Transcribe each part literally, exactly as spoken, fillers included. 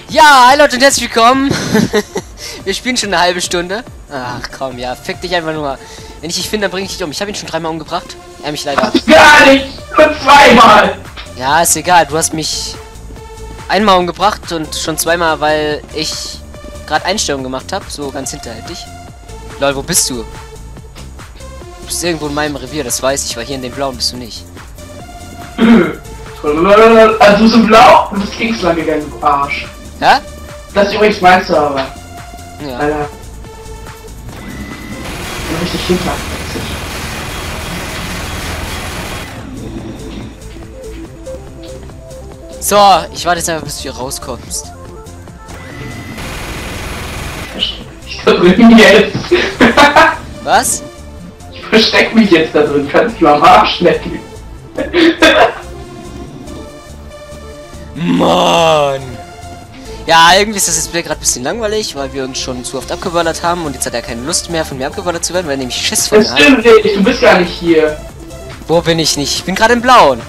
Ja, hi Leute und herzlich willkommen. Wir spielen schon eine halbe Stunde. Ach komm, ja, fick dich einfach nur. Wenn ich dich finde, dann bringe ich dich um. Ich habe ihn schon dreimal umgebracht. Er mich leider. Gar nicht! Nur zweimal! Ja, ist egal. Du hast mich einmal umgebracht und schon zweimal, weil ich gerade Einstellungen gemacht habe. So ganz hinterhältig. Lol, wo bist du? Du bist irgendwo in meinem Revier, das weiß ich, weil hier in dem Blauen bist du nicht. Also du bist in Blau? Du bist Kingsland gegangen, du Arsch. Ja? Das ist übrigens mein Server. Ja. Alter. Richtig hinter. So, ich warte jetzt einfach, bis du hier rauskommst. Ich da drin jetzt. Was? Ich versteck mich jetzt da drin. Kannst du am Arsch lecken. Mann! Ja, irgendwie ist das jetzt gerade ein bisschen langweilig, weil wir uns schon zu oft abgeballert haben und jetzt hat er keine Lust mehr, von mir abgeballert zu werden, weil er nämlich Schiss von Das mir hat. stimmt nicht, du bist gar nicht hier. Wo bin ich nicht? Ich bin gerade im Blauen.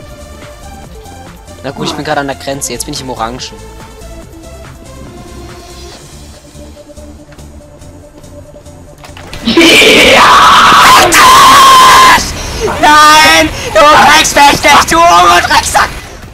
Na gut, ich bin gerade an der Grenze, jetzt bin ich im Orangen. Ja! Nein! Du kriegst mich nicht, du Drecksack!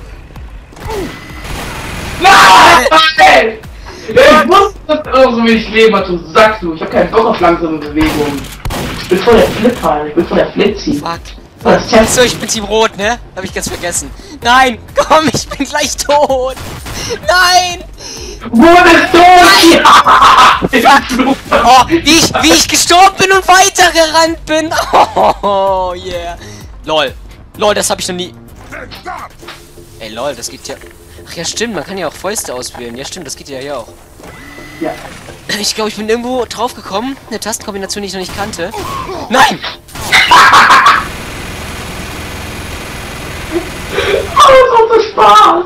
Nein! Ich wusste, dass du so wenig Leben hast, du Sack, du. Ich hab keinen Bock auf langsame Bewegungen. Ich bin voll der Flipper, ich bin voll der Flitzi. Fuck. Das ist So, ich bin Team Rot, ne? Hab ich ganz vergessen. Nein! Komm, ich bin gleich tot! Nein! Wurdest du? Ja! Oh, wie ich, wie ich gestorben bin und weitergerannt bin! Oh, yeah! Lol. Lol, das habe ich noch nie... Ey, lol, das geht ja... Ach ja, stimmt, man kann ja auch Fäuste auswählen. Ja, stimmt, das geht ja hier auch. Ja. Ich glaube, ich bin irgendwo drauf gekommen. Eine Tastenkombination, die ich noch nicht kannte. Nein! Oh, so viel Spaß!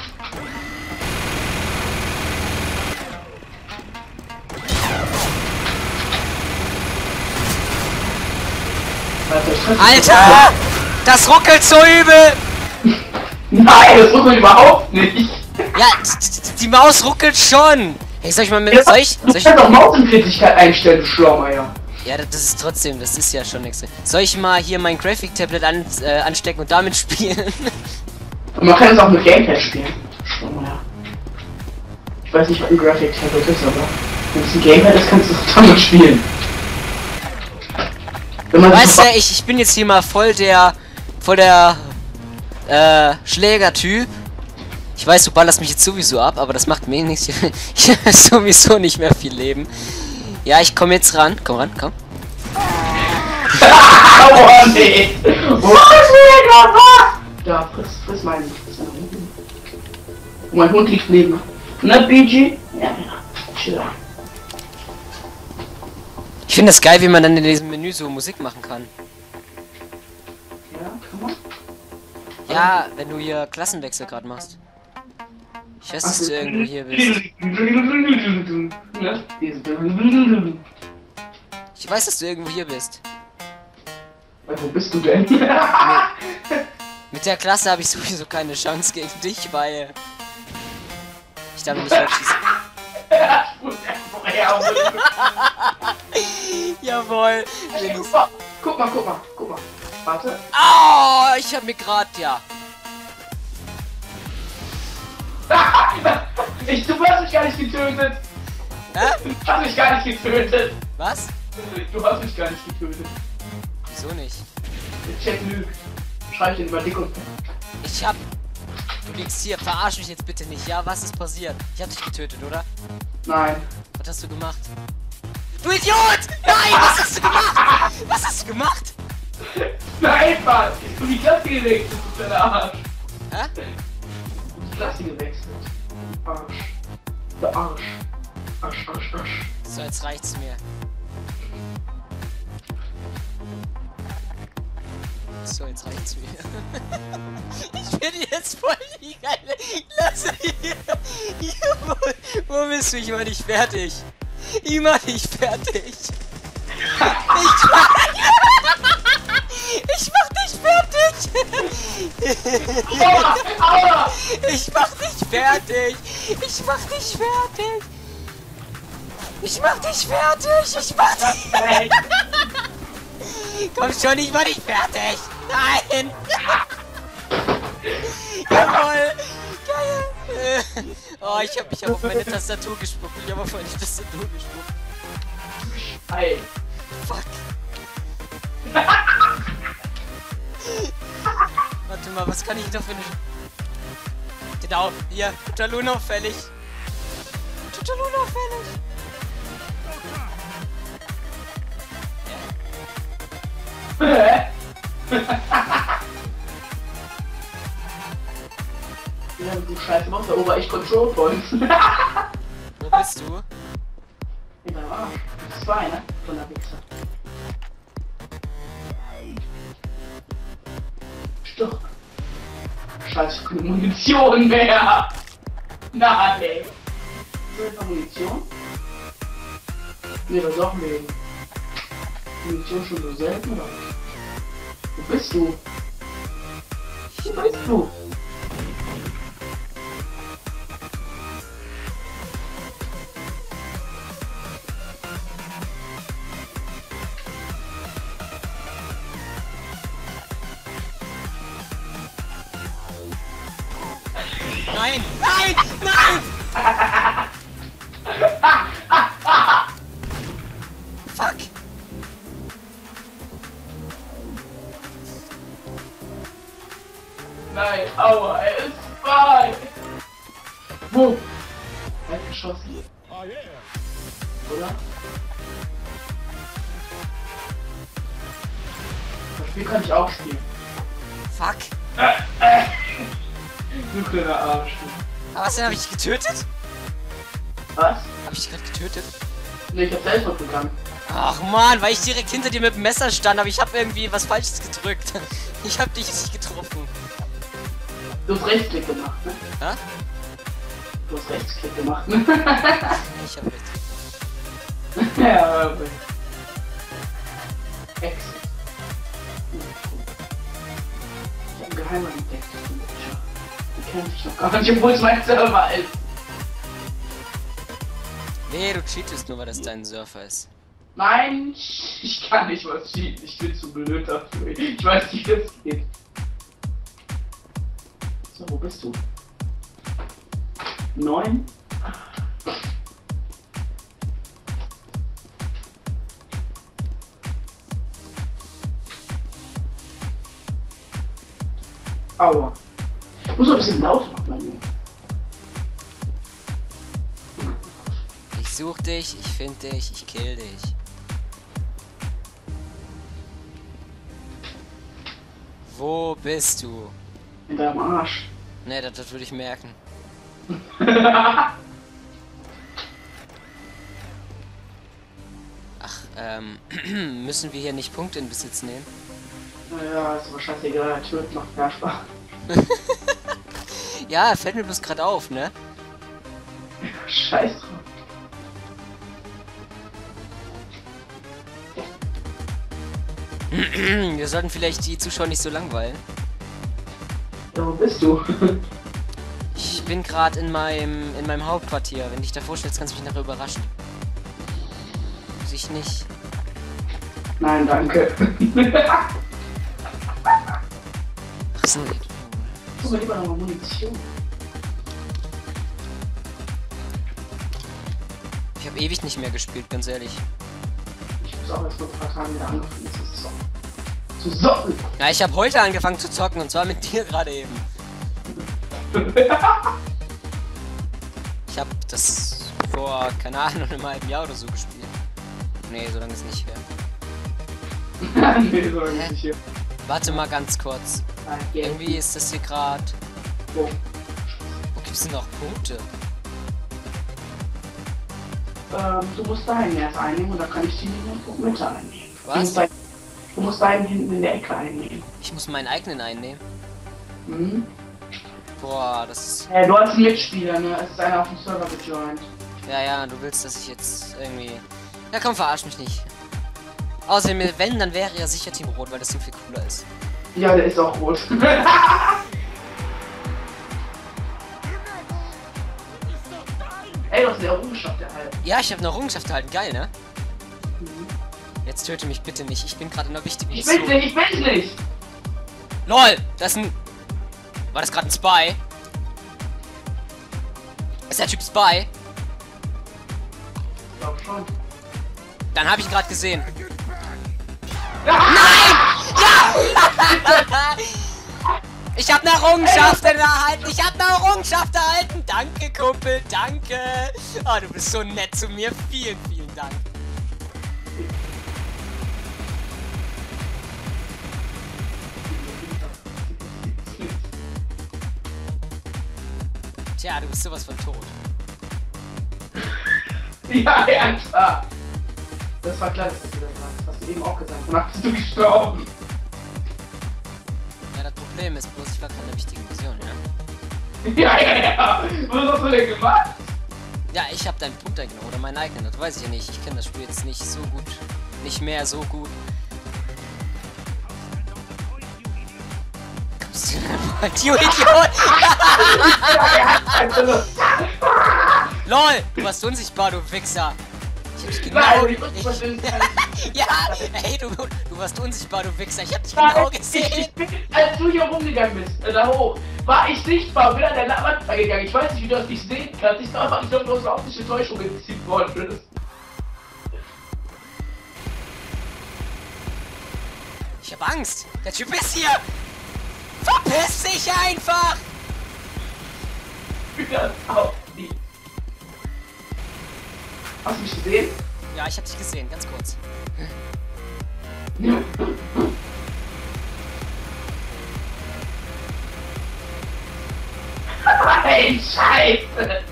Alter! Das ruckelt so übel! Nein, das ruckelt überhaupt nicht! Ja, die Maus ruckelt schon! Hey, soll ich mal mit... Soll ich... Du Soll ich kannst auch Mausempfindlichkeit einstellen, du Schlaumeier. ja, das ist trotzdem, das ist ja schon nichts. Soll ich mal hier mein Graphic-Tablet an, äh, anstecken und damit spielen? Und man kann es auch mit Gamepad spielen. Schlaumeier. Ich weiß nicht, was ein Graphic Tablet ist, aber wenn es ein Gamepad ist, kannst du es damit spielen. Wenn man Weißt du, ich, ich bin jetzt hier mal voll der... voll der... äh, Schlägertyp. Ich weiß, du ballerst mich jetzt sowieso ab, aber das macht mir nichts. Ich habe sowieso nicht mehr viel Leben. Ja, ich komme jetzt ran. Komm ran, komm. Oh nee! Wo ist mir gerade was? Da, friss, friss meinen. Friss meinen Hund. Und mein Hund liegt neben. Ne, B G? Ja, ja. Chill. Ich finde es geil, wie man dann in diesem Menü so Musik machen kann. Ja, kann man? Ja, wenn du hier Klassenwechsel gerade machst. Ich weiß, dass du irgendwo hier bist. Ich weiß, dass du irgendwo hier bist. Wo bist du denn? Mit der Klasse habe ich sowieso keine Chance gegen dich, weil ich damit nicht schießen. Jawohl. Hey, guck mal, guck mal, guck mal, guck mal. Warte. Oh, ich habe mir gerade ja. Ich, du hast mich gar nicht getötet. Hä? Du hast mich gar nicht getötet. Was? Du hast mich gar nicht getötet. Wieso nicht? Der Chat lügt. Schreib den über dick und fett. Ich hab. Du liegst hier, verarsch mich jetzt bitte nicht. Ja, was ist passiert? Ich hab dich getötet, oder? Nein. Was hast du gemacht? Du Idiot! Nein, was hast du gemacht? Was hast du gemacht? Nein, Mann! Du die Klasse gewechselt, du deine Arsch. Hä? Du die Klasse gewechselt. Arsch. Der Arsch. Arsch, Arsch, Arsch. So, jetzt reicht's mir. So, jetzt reicht's mir. Ich bin jetzt voll die geile Klasse hier. Hier, wo, wo bist du? Ich mach dich fertig. Ich mach dich fertig. Ich mach, ich mach dich fertig. Aua, aua. Ich mach dich fertig! Ich mach dich fertig! Ich mach dich fertig! Ich mach dich fertig! Komm schon, ich mach dich fertig! Nein! Jawohl! Geil! Oh, ich hab mich auf meine Tastatur gespuckt. Ich hab auf meine Tastatur gespuckt. Ei. Fuck. Warte mal, was kann ich da für eine... Genau, hier, Totaluno fällig. Totaluno fällig. Ja, du Scheiße machst, da ober ich Control Points. Wo bist du? In deinem Arsch. Zwei, ne? Von der Wichser. Stopp. Scheiße, keine Munition mehr. Nein. So, jetzt noch Munition? Ne, das ist auch Leben. Munition schon so selten, oder? Wo bist du? Wo bist du? Nein! Nein! Nein! Fuck! Nein, aua, er ist frei! Wo? Er hat geschossen. Oh yeah. Oder? Das Spiel kann ich auch spielen. Fuck! Du kleiner Arsch. Aber was denn, hab ich dich getötet? Was? Hab ich dich gerade getötet? Ne, ich hab Selbstmord begangen. Ach man, weil ich direkt hinter dir mit dem Messer stand, aber ich habe irgendwie was Falsches gedrückt. Ich hab dich nicht getroffen. Du hast Rechtsklick gemacht, ne? Hä? Du hast Rechtsklick gemacht, ne? Ich hab recht. Ja, aber... Exit. Ich hab einen Geheimer entdeckt. Die kennt sich noch gar nicht, obwohl es mein Server ist. Nee, du cheatest nur, weil das dein Surfer ist. Nein, ich kann nicht was cheaten. Ich bin zu blöd dafür. Ich weiß nicht, wie das geht. So, wo bist du? Neun? Aua. Ich muss noch ein bisschen laut machen, mein Junge. Ich such dich, ich find dich, ich kill dich. Wo bist du? In deinem Arsch. Ne, das, das würde ich merken. Ach, ähm, müssen wir hier nicht Punkte in Besitz nehmen? Naja, ist aber scheißegal, der Tür macht mehr Spaß. Ja, fällt mir bloß gerade auf, ne? Scheiß drauf. Wir sollten vielleicht die Zuschauer nicht so langweilen. Ja, wo bist du? Ich bin gerade in meinem in meinem Hauptquartier. Wenn du dich da vorstellst, kannst du mich nachher überraschen. Muss ich nicht. Nein, danke. Ach so. Guck mal lieber nochmal Munition. Ich habe ewig nicht mehr gespielt, ganz ehrlich. Ich muss auch erst noch ein paar Tage wieder anfangen zu zocken. Zu zocken! Ja, ich habe heute angefangen zu zocken und zwar mit dir gerade eben. Ich habe das vor, keine Ahnung, einem halben Jahr oder so gespielt. Nee, so lange ist nicht her. Nee, so lange nicht hier. Warte mal ganz kurz. Ah, yeah. Irgendwie ist das hier gerade. Wo? Wo gibt's denn noch Punkte? Ähm, du musst dahin erst einnehmen und dann kann ich die Mitte einnehmen. Du Was? musst, da, du musst dahin hinten in der Ecke einnehmen. Ich muss meinen eigenen einnehmen. Mhm. Boah, das ist. Äh, du hast einen Mitspieler, ne? Es ist einer auf dem Server gejoint. Ja, ja, du willst, dass ich jetzt irgendwie. Ja, komm, verarsch mich nicht. Außerdem, wenn, dann wäre ja sicher Team Rot, weil das Team viel cooler ist. Ja, der ist auch rot. Ey, du hast eine Errungenschaft erhalten. Ja, ich habe eine Errungenschaft erhalten. Geil, ne? Mhm. Jetzt töte mich bitte nicht. Ich bin gerade in einer wichtigen Ich will's Mission. nicht, ich will's nicht! LOL! Das ist ein... War das gerade ein Spy? Ist der Typ Spy? Ich glaub schon. Dann habe ich gerade gesehen. Ah! Ja! Ich habe eine Errungenschaft erhalten. Ich habe eine Errungenschaft erhalten. Danke, Kumpel. Danke. Oh, du bist so nett zu mir. Vielen, vielen Dank. Tja, du bist sowas von tot. Ja, ja, klar. Das war klar, dass du das sagst. Hast du eben auch gesagt. Danach bist du gestorben. Ja, das Problem ist bloß, ich war gerade in einer wichtigen Mission, ja? Ja, ja, ja. Was hast du denn gemacht? Ja, ich habe deinen Punkt eingenommen oder meinen eigenen, das weiß ich ja nicht. Ich kenne das Spiel jetzt nicht so gut. Nicht mehr so gut. Kommst du denn mal, du Idiot! LOL! Du warst unsichtbar, du Wichser! Ich hab dich genau... Nein, ich muss was denn Ja! Hey, du, du warst unsichtbar, du Wichser! Ich hab dich Nein, genau ich, gesehen! ich bin, als du hier rumgegangen bist, äh, da hoch, war ich sichtbar, bin an der Wand gegangen. Ich weiß nicht, wie du das nicht sehen kannst. Ich glaube einfach, ich glaube, du hast eine optische Täuschung gezielt worden bist. Ich hab Angst! Der Typ ist hier! Verpiss dich einfach! Das auch nicht. Hast du mich gesehen? Ja, ich hab dich gesehen, ganz kurz. Hey, Scheiße!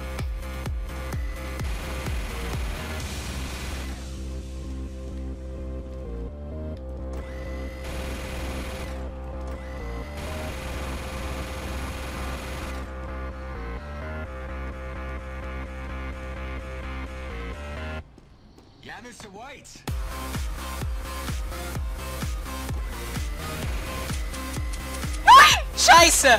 Yeah, Mister White. Scheiße!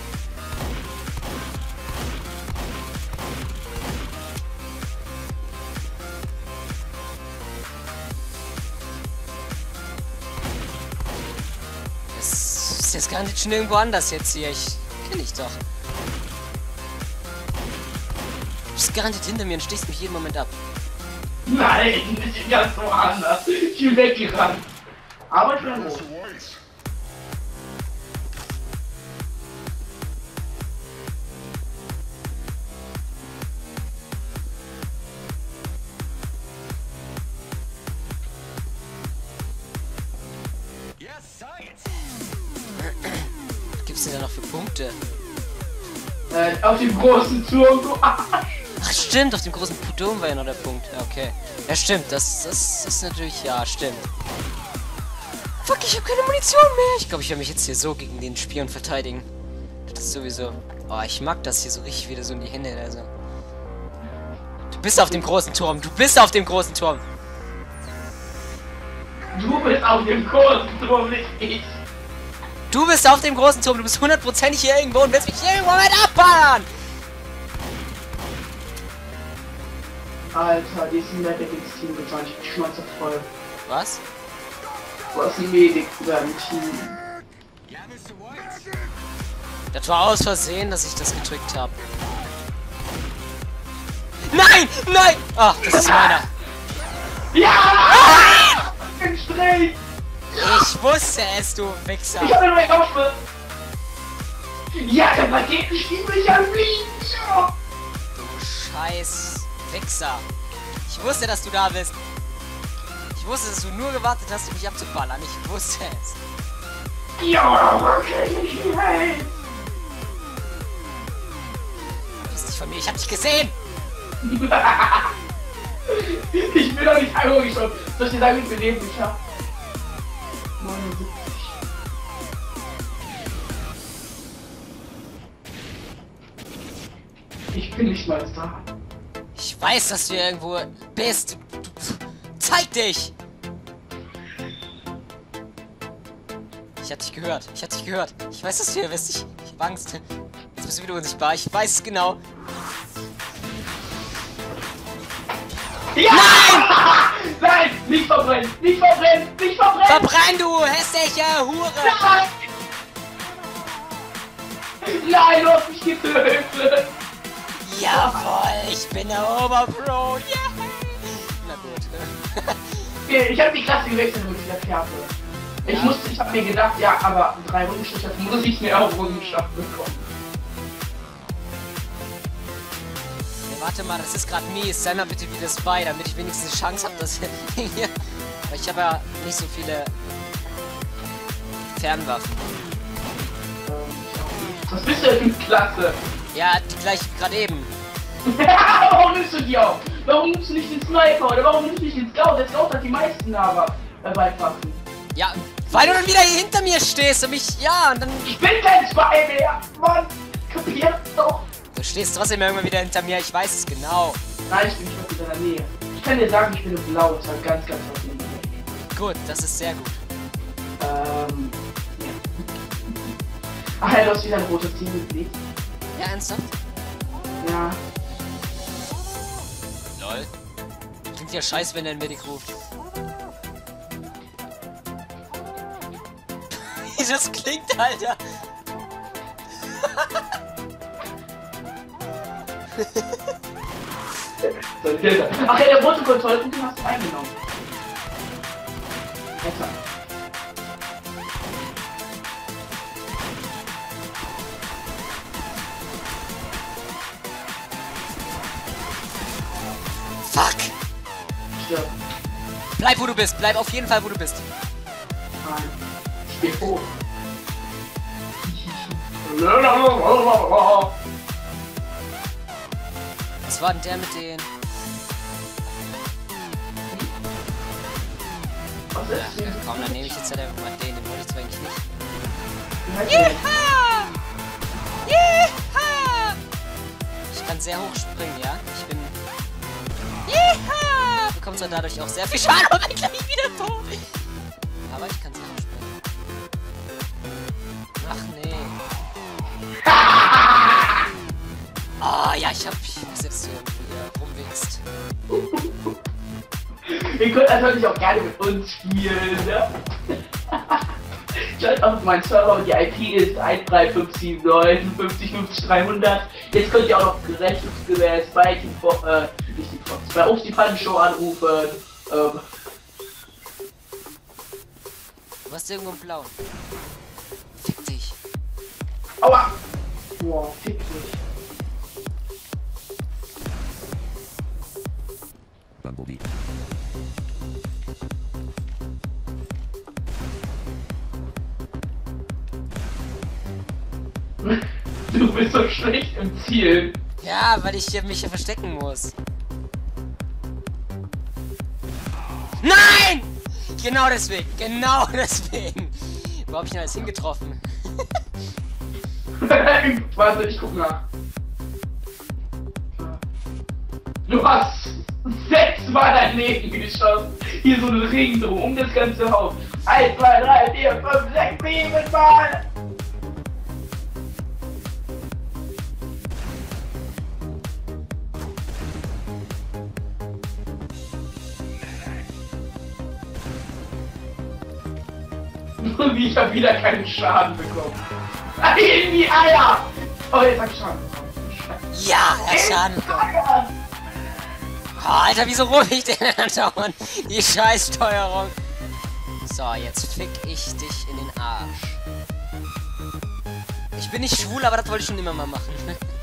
Das ist jetzt gar nicht schon irgendwo anders jetzt hier. Ich kenn dich doch. Du bist garantiert hinter mir und stichst mich jeden Moment ab. Nein, nicht ganz so anders. Ich bin weggerannt. Aber ich bin hoch. Mister White. Yes, science. Was gibt's denn da noch für Punkte? Äh, auf dem großen Turm, du Arsch. Ach stimmt, auf dem großen Turm war ja noch der Punkt. Ja, okay. Ja stimmt, das, das ist natürlich... Ja, stimmt. Fuck, ich habe keine Munition mehr. Ich glaube, ich werde mich jetzt hier so gegen den Spion verteidigen. Das ist sowieso... Oh, ich mag das hier so richtig wieder so in die Hände. Also. Du bist auf dem großen Turm. Du bist auf dem großen Turm. Du bist auf dem großen Turm, nicht ich. Du bist auf dem großen Turm. Du bist hundertprozentig hier irgendwo und willst mich irgendwo mit abballern. Alter, diesen Medic-Team gejoint, ich bin schnauze voll. Was? Du hast ein Medic oder ein Team. Yeah, Mister White. Das war aus Versehen, dass ich das gedrückt habe. Nein! Nein! Ach, das ist meiner. Ja! Im Strich! Ich wusste es, du Wichser. Ich hab nur Aufschluss! Ja, der Paketen schiebt mich an Fliegen! Ja. Du scheiß Wichser. Ich wusste, dass du da bist. Ich wusste, dass du nur gewartet hast, um mich abzuballern. Ich wusste es. Ja, okay, ich hey. Verpiss dich von mir, ich hab dich gesehen. Ich bin doch nicht einmal geschossen. Soll ich dir sagen, wie viel Leben ich hab? neunundsiebzig. Ich bin nicht mal da. Ich weiß, dass du irgendwo bist. Du, du, zeig dich! Ich hab dich gehört. Ich hab dich gehört. Ich weiß, dass du hier bist. Ich, ich hab Angst. Jetzt bist du wieder unsichtbar. Ich weiß es genau. Ja! Nein! Nein! Nicht verbrennen! Nicht verbrennen! Nicht verbrennen! Verbrenn, du hässliche Hure! Nein! Nein, du hast mich getötet! Jawohl, ich bin der Oberpro! Yeah. Na gut. Okay, ich habe die Klasse gewechselt mit dieser Fährte. Ich Ja. musste, ich habe mir gedacht, ja, aber drei Rundenstriche muss ich mir auch Rundenschlag bekommen. Nee, warte mal, das ist gerade mies. Sei mal bitte wieder Spy, damit ich wenigstens eine Chance habe, dass hier. Weil ich habe ja nicht so viele Fernwaffen. Was bist du denn für Klasse? Ja, die gleiche wie gerade eben. Warum nimmst du die auch? Warum nimmst du nicht den Sniper oder warum nimmst du nicht den Scout? Der Scout hat die meisten aber äh, Beipacken. Ja, weil du dann wieder hier hinter mir stehst und mich. Ja, und dann. Ich bin kein Spy mehr! Mann! Kapierst doch! Du stehst trotzdem irgendwann wieder hinter mir, ich weiß es genau. Nein, ich bin nicht mehr in deiner Nähe. Ich kann dir sagen, ich bin in Blau, das hat ganz, ganz was in mir. Gut, das ist sehr gut. Ähm. Ja. Ach ja, du hast wieder ein rotes Team gekriegt. Ja, ernsthaft? Ja. Lol. Klingt ja scheiße, wenn er einen Medic ruft. Wie das klingt, Alter. Ach ja, der rote Kontrollpunkt hast du eingenommen. Besser. Fuck! Stirb. Bleib, wo du bist. Bleib auf jeden Fall, wo du bist. Nein. Ich geh hoch. Was war denn der mit den... Was Ja, ist denn? komm, dann nehme ich jetzt halt einfach mal den. Den wollte ich zwar eigentlich nicht. Wie heißt der denn? Jeha! Ich kann sehr hoch springen, ja? Ich bin... Jeha! Bekomme zwar dadurch auch sehr viel Schaden, aber bin gleich wieder tot. Aber ich kann sehr hoch springen. Ach nee. Ah, ja, ich hab... Ich weiß jetzt, du hier rumwickst. Ihr könnt natürlich auch gerne mit uns spielen, ne? Schaut auf meinen Server und die I P ist eins drei fünf sieben neun fünf null fünf null dreihundert. Jetzt könnt ihr auch noch gerechtsgemäß bei die äh, nicht die Fox, bei uns die Pan-Show anrufen. Ähm. Du hast irgendwo einen blauen. Fick dich. Aua! Boah, fick dich. Bumblebee. Du bist so schlecht im Zielen. Ja, weil ich hier mich hier verstecken muss. Nein! Genau deswegen, genau deswegen. Wo hab ich denn alles hingetroffen? Warte, ich guck nach. Du hast sechsmal daneben geschossen. Hier so ein Ring drum, um das ganze Haus. eins, zwei, drei, vier, fünf, sechs, sieben Mal! Und ich habe wieder keinen Schaden bekommen. In die Eier! Oh, jetzt hab ich Schaden bekommen. Scheiße. Ja, er hat Schaden bekommen. Oh, Alter, wieso rufe ich den andauernd? Die Scheißsteuerung. So, jetzt fick ich dich in den Arsch. Ich bin nicht schwul, aber das wollte ich schon immer mal machen.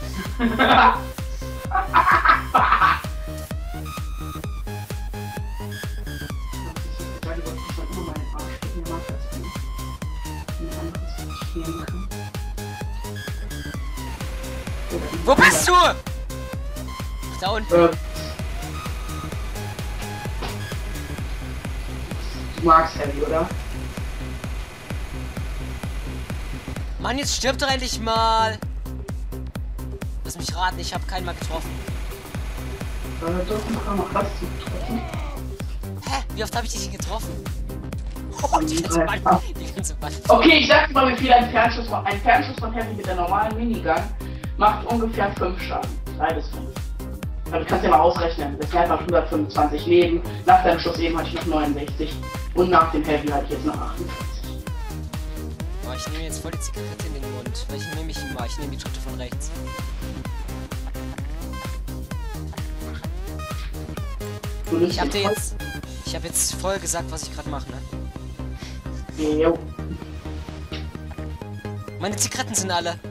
Wo bist du? Ach, da unten. Äh, du magst Heavy, oder? Mann, jetzt stirbt doch endlich mal. Lass mich raten, ich habe keinen mal getroffen. Äh, doch, noch mal krass zu treffen. Hä? Wie oft habe ich dich denn getroffen? Oh, die ganze Band. Die ganze Band. Okay, ich sag dir mal, wie viel ein Fernschuss von, ein Fernschuss von Heavy mit der normalen Minigun macht ungefähr fünf Schaden. drei bis fünf. Also du kannst ja mal ausrechnen. Das sind einfach hundertfünfundzwanzig Leben. Nach deinem Schuss eben hatte ich noch neunundsechzig. Und nach dem Heavy hatte ich jetzt noch achtundvierzig. Boah, ich nehme jetzt voll die Zigarette in den Mund. Welche nehme ich immer? Ich nehme die dritte von rechts. Du nimmst Ich hab den dir jetzt. Ich habe jetzt voll gesagt, was ich gerade mache, ne? Jo. Meine Zigaretten sind alle.